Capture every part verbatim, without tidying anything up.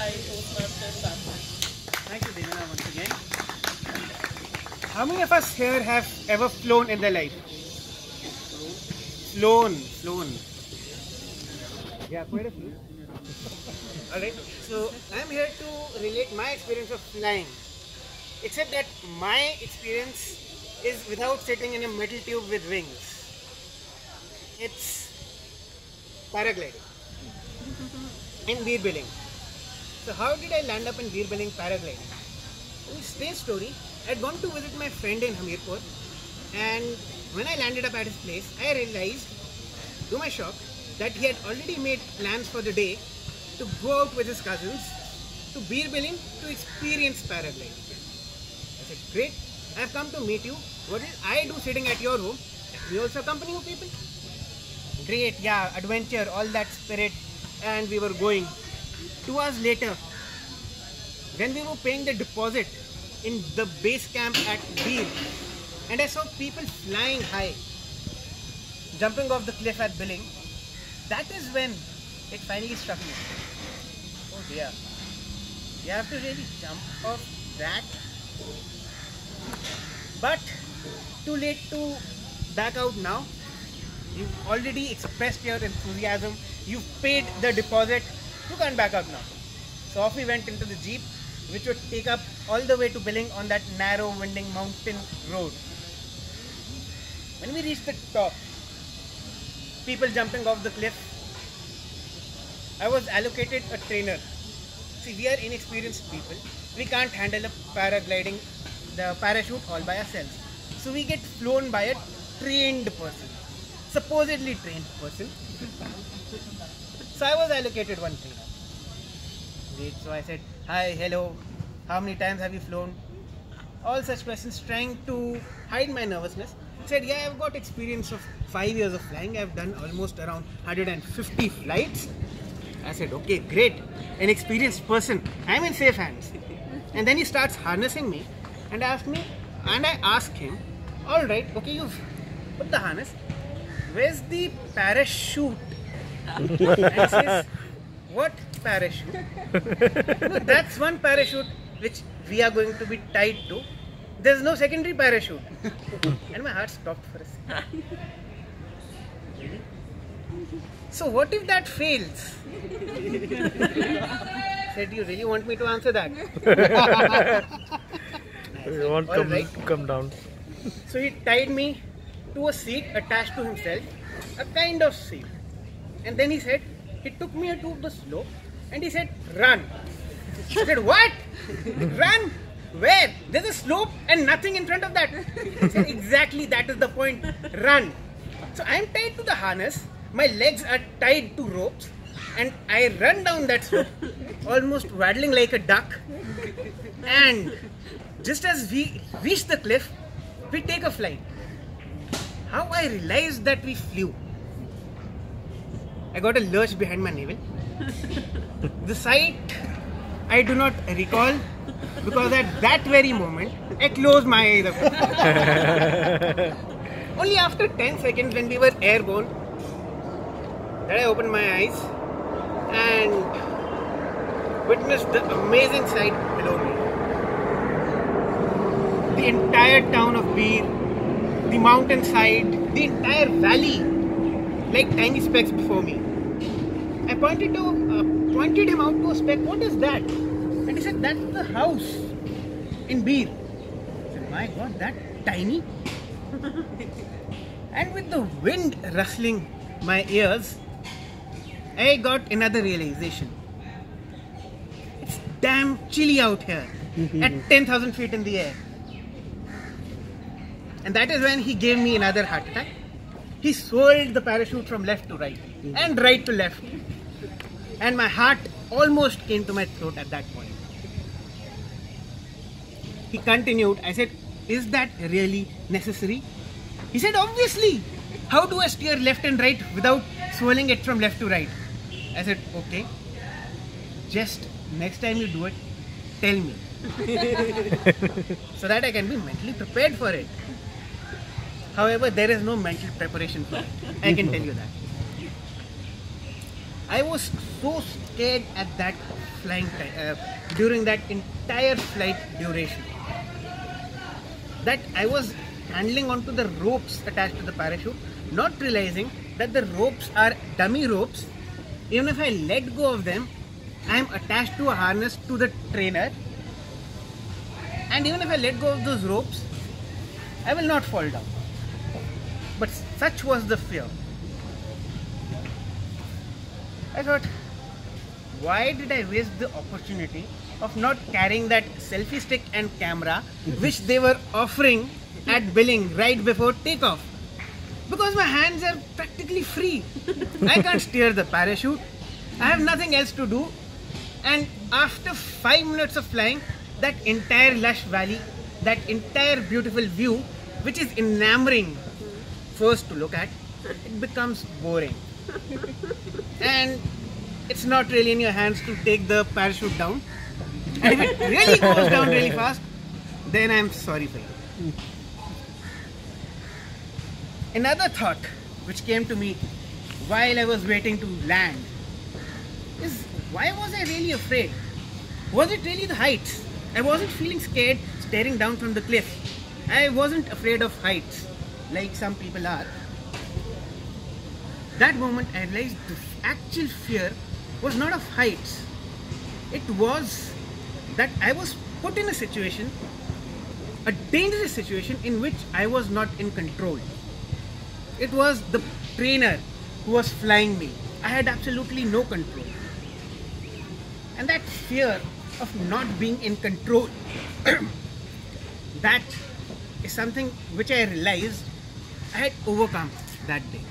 my Toastmaster Sarthak. Thank you, Devina, once again. How many of us here have ever flown in their life? Flown, flown. Yeah, quite a few. Alright, so I'm here to relate my experience of flying. Except that my experience is without sitting in a metal tube with wings. It's paragliding in beer billing. So how did I land up in beer billing paragliding? Strange story. I had gone to visit my friend in Hamirpur, and when I landed up at his place, I realized, to my shock, that he had already made plans for the day to go out with his cousins to beer billing to experience paragliding. I said, great, I have come to meet you. What did I do sitting at your home? We also accompany you people. Great, yeah, adventure, all that spirit, and we were going. Two hours later, when we were paying the deposit in the base camp at Beer, and I saw people flying high, jumping off the cliff at Billing, that is when it finally struck me. Oh dear, you have to really jump off that. But too late to back out now. You've already expressed your enthusiasm, you've paid the deposit, you can't back out now. So off we went into the jeep, which would take up all the way to Billing on that narrow winding mountain road. When we reached the top, people jumping off the cliff, I was allocated a trainer. See, we are inexperienced people. We can't handle a paragliding, the parachute all by ourselves. So we get flown by a trained person, supposedly trained person. So I was allocated one trainer. Wait, so I said, hi, hello, how many times have you flown? All such questions, trying to hide my nervousness. He said, yeah, I've got experience of five years of flying. I've done almost around one hundred fifty flights. I said, okay, great, an experienced person. I'm in safe hands. And then he starts harnessing me and asked me, and I asked him, all right, okay, you've put the harness. Where's the parachute? And he says, what parachute? No, that's one parachute which we are going to be tied to. There's no secondary parachute. And my heart stopped for a second. Really? So what if that fails? Said, you really want me to answer that? You want to come, right. come down. So he tied me to a seat attached to himself, a kind of seat. And then he said, he took me to the slope and he said, run. I said, what? Run? Where? There's a slope and nothing in front of that. He said, exactly, that is the point. Run. So I'm tied to the harness, my legs are tied to ropes, and I run down that slope, almost waddling like a duck. And just as we reach the cliff, we take a flight. How I realized that we flew. I got a lurch behind my navel. The sight I do not recall, because at that very moment I closed my eyes. Only after ten seconds, when we were airborne, that I opened my eyes and witnessed the amazing sight below me. The entire town of Beer, the mountainside, the entire valley, like tiny specks before me. I pointed to uh, pointed him out to a speck. What is that? And he said, that's the house in Beer. I said, my God, that tiny? And with the wind rustling my ears, I got another realization. It's damn chilly out here at ten thousand feet in the air. And that is when he gave me another heart attack. He swirled the parachute from left to right and right to left. And my heart almost came to my throat at that point. He continued. I said, is that really necessary? He said, obviously. How do I steer left and right without swirling it from left to right? I said, okay. Just next time you do it, tell me. So that I can be mentally prepared for it. However, there is no mental preparation for it. I can tell you that. I was so scared at that flying time, uh, during that entire flight duration, that I was handling onto the ropes attached to the parachute, not realizing that the ropes are dummy ropes. Even if I let go of them, I am attached to a harness to the trainer, and even if I let go of those ropes, I will not fall down. But such was the fear. I thought, why did I waste the opportunity of not carrying that selfie stick and camera which they were offering at billing right before takeoff? Because my hands are practically free. I can't steer the parachute. I have nothing else to do. And after five minutes of flying, that entire lush valley, that entire beautiful view, which is enamoring first to look at, it becomes boring. And it's not really in your hands to take the parachute down. And if it really goes down really fast, then I'm sorry for you. Another thought which came to me while I was waiting to land is, why was I really afraid? Was it really the heights? I wasn't feeling scared staring down from the cliff. I wasn't afraid of heights like some people are. That moment I realized the actual fear was not of heights. It was that I was put in a situation, a dangerous situation in which I was not in control. It was the trainer who was flying me. I had absolutely no control. And that fear of not being in control, that is something which I realized I had overcome that day.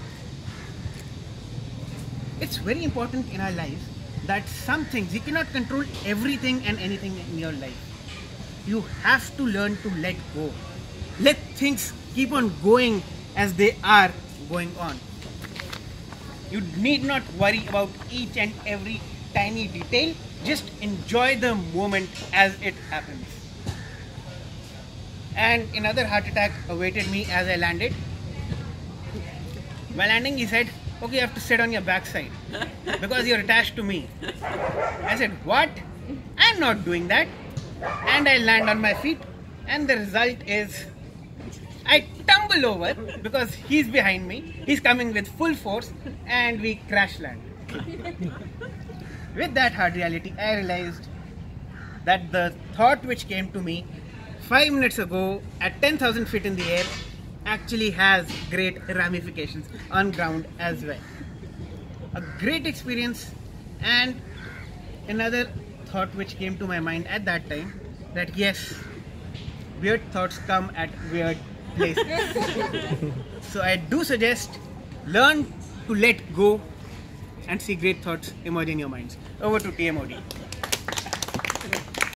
It's very important in our lives that some things, you cannot control everything and anything in your life. You have to learn to let go. Let things keep on going as they are going on. You need not worry about each and every tiny detail. Just enjoy the moment as it happens. And another heart attack awaited me as I landed. While landing, he said, okay, you have to sit on your backside because you're attached to me. I said, what? I'm not doing that. And I land on my feet, and the result is I tumble over because he's behind me. He's coming with full force, and we crash land. With that hard reality, I realized that the thought which came to me five minutes ago at ten thousand feet in the air actually has great ramifications on ground as well. A great experience. And another thought which came to my mind at that time, that yes, weird thoughts come at weird places. So I do suggest, learn to let go and see great thoughts emerge in your minds. Over to T M O D.